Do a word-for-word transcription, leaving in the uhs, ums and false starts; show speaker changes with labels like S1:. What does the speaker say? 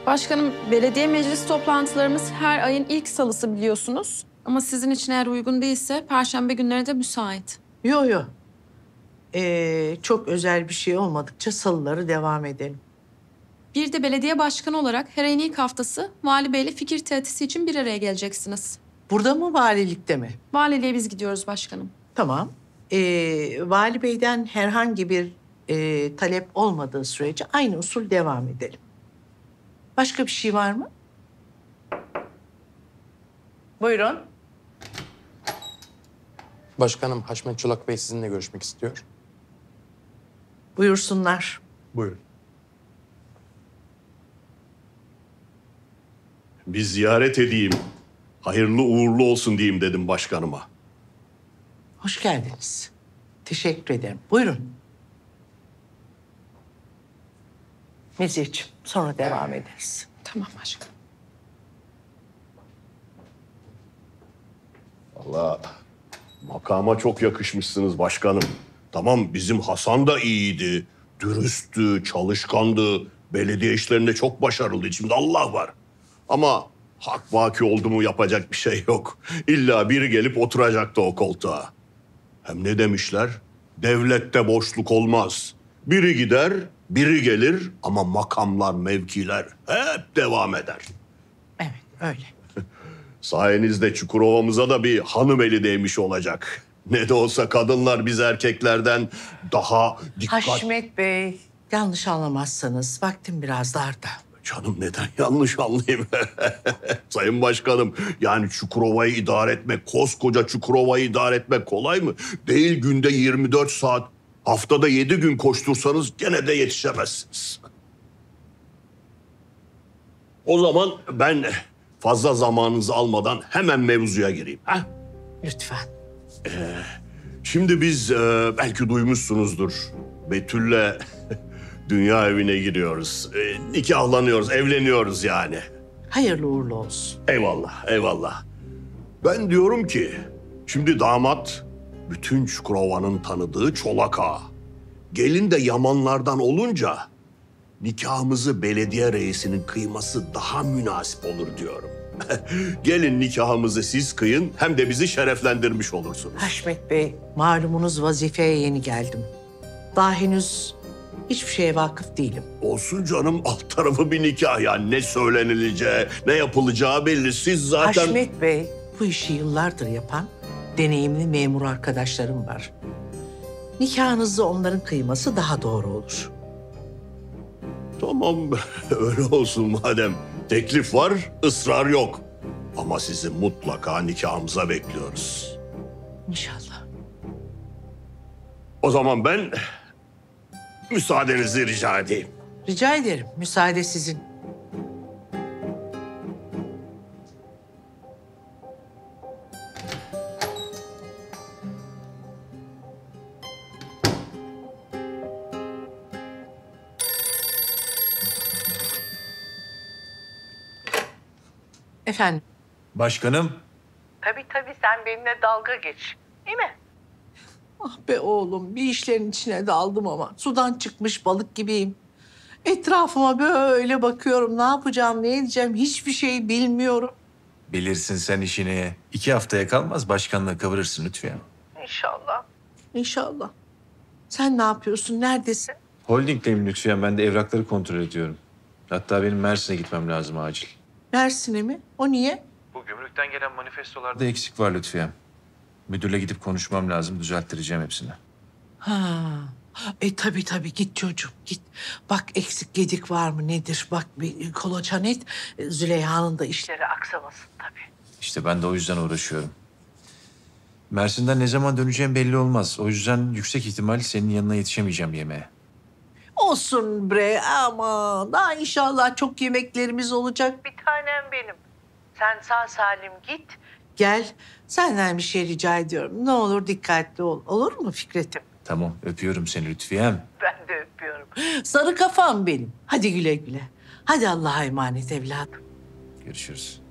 S1: Başkanım, belediye meclis toplantılarımız her ayın ilk salısı biliyorsunuz. Ama sizin için eğer uygun değilse perşembe günleri de müsait.
S2: Yo yo. Ee, çok özel bir şey olmadıkça salıları devam edelim.
S1: Bir de belediye başkanı olarak her ayın ilk haftası Vali Bey'le fikir teatisi için bir araya geleceksiniz.
S2: Burada mı, valilikte mi?
S1: Valiliğe biz gidiyoruz başkanım.
S2: Tamam. Ee, Vali Bey'den herhangi bir e, talep olmadığı sürece aynı usul devam edelim. Başka bir şey var mı? Buyurun.
S3: Başkanım, Haşmet Çolak Bey sizinle görüşmek istiyor.
S2: Buyursunlar.
S3: Buyurun.
S4: Bir ziyaret edeyim, hayırlı uğurlu olsun diyeyim dedim başkanıma.
S2: Hoş geldiniz. Teşekkür ederim. Buyurun. Meziyeciğim, sonra devam ederiz.
S1: Tamam başkanım.
S4: Vallahi makama çok yakışmışsınız başkanım. Tamam, bizim Hasan da iyiydi, dürüsttü, çalışkandı. Belediye işlerinde çok başarılı. İçimde Allah var. Ama hak vaki oldu mu yapacak bir şey yok. İlla biri gelip oturacaktı o koltuğa. Hem ne demişler? Devlette boşluk olmaz. Biri gider, biri gelir ama makamlar, mevkiler hep devam eder.
S2: Evet, öyle.
S4: Sayenizde Çukurova'mıza da bir hanım eli değmiş olacak. Ne de olsa kadınlar biz erkeklerden daha dikkat...
S2: Haşmet Bey, yanlış anlamazsanız vaktim biraz darda.
S4: Canım neden yanlış anlayayım? Sayın Başkanım, yani Çukurova'yı idare etmek, koskoca Çukurova'yı idare etmek kolay mı? Değil, günde yirmi dört saat, haftada yedi gün koştursanız gene de yetişemezsiniz. O zaman ben fazla zamanınızı almadan hemen mevzuya gireyim. Ha?
S2: Lütfen.
S4: Şimdi biz e, belki duymuşsunuzdur. Betül'le dünya evine giriyoruz. E, nikahlanıyoruz, evleniyoruz yani.
S2: Hayırlı uğurlu olsun.
S4: Eyvallah, eyvallah. Ben diyorum ki, şimdi damat bütün Çukurova'nın tanıdığı Çolak Ağa. Gelin de Yamanlardan olunca nikahımızı belediye reisinin kıyması daha münasip olur diyorum. Gelin nikahımızı siz kıyın, hem de bizi şereflendirmiş olursunuz.
S2: Haşmet Bey, malumunuz vazifeye yeni geldim. Daha henüz hiçbir şeye vakıf değilim.
S4: Olsun canım, alt tarafı bir nikah yani. Ne söylenileceği, ne yapılacağı belli. Siz zaten...
S2: Haşmet Bey, bu işi yıllardır yapan deneyimli memur arkadaşlarım var. Nikahınızı onların kıyması daha doğru olur.
S4: Tamam, öyle olsun madem. Teklif var, ısrar yok. Ama sizi mutlaka nikahımıza bekliyoruz.
S2: İnşallah.
S4: O zaman ben müsaadenizi rica edeyim.
S2: Rica ederim, müsaade sizin. Efendim?
S5: Başkanım.
S2: Tabii tabii, sen benimle dalga geç. Değil mi? Ah be oğlum, bir işlerin içine daldım ama sudan çıkmış balık gibiyim. Etrafıma böyle bakıyorum, ne yapacağım, ne edeceğim hiçbir şey bilmiyorum.
S5: Bilirsin sen işini. İki haftaya kalmaz başkanlığı kıvırırsın lütfen.
S2: İnşallah. İnşallah. Sen ne yapıyorsun, neredesin?
S5: Holding'deyim lütfen. Ben de evrakları kontrol ediyorum. Hatta benim Mersin'e gitmem lazım acil.
S2: Mersin'e mi? O niye?
S5: Bu gümrükten gelen manifestolarda eksik var lütfen. Müdürle gidip konuşmam lazım. Düzelttireceğim hepsini.
S2: Ha. E tabii tabii, git çocuğum git. Bak eksik gedik var mı nedir? Bak bir kolaçan et. Züleyha'nın da işleri aksamasın tabii.
S5: İşte ben de o yüzden uğraşıyorum. Mersin'den ne zaman döneceğim belli olmaz. O yüzden yüksek ihtimal senin yanına yetişemeyeceğim yemeğe.
S2: Olsun bre, ama daha inşallah çok yemeklerimiz olacak. Bir tanem benim. Sen sağ salim git. Gel, senden bir şey rica ediyorum. Ne olur dikkatli ol. Olur mu Fikret'im?
S5: Tamam, öpüyorum seni Lütfiyem.
S2: Ben de öpüyorum. Sarı kafam benim. Hadi güle güle. Hadi Allah'a emanet evladım.
S5: Görüşürüz.